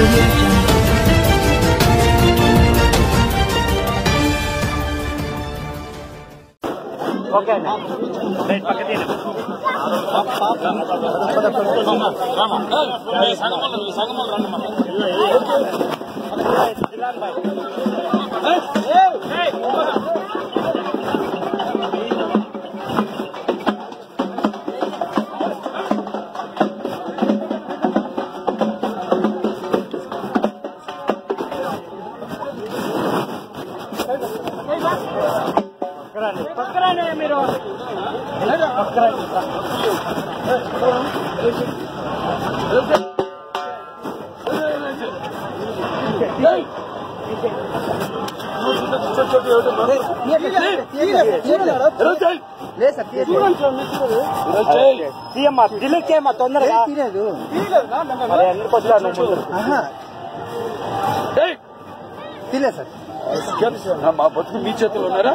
Audio Jungle. Okay, right, pakati na. Rama. Sangamal ranma. Dilan bhai. Hey. పక్కరానే మీరు delete చేయమ్మా తొందరగా sir మా బతుకు మీ చేతులు ఉన్నారా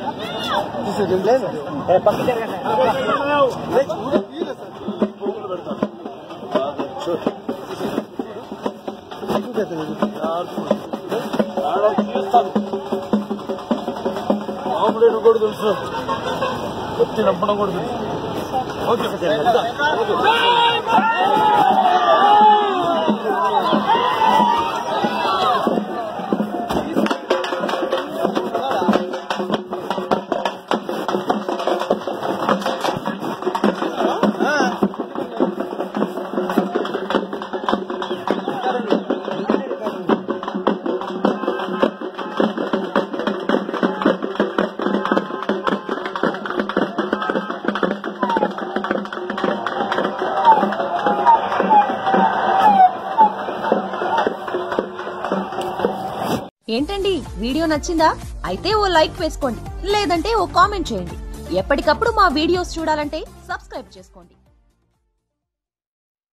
పక్క జరగండి మామూలు కూడా తెలుసు వచ్చి నమ్మడం కూడా తెలుసు ఓకే ఏంటండి వీడియో నచ్చిందా? అయితే ఓ లైక్ వేసుకోండి, లేదంటే ఓ కామెంట్ చేయండి. ఎప్పటికప్పుడు మా వీడియోస్ చూడాలంటే సబ్స్క్రైబ్ చేసుకోండి.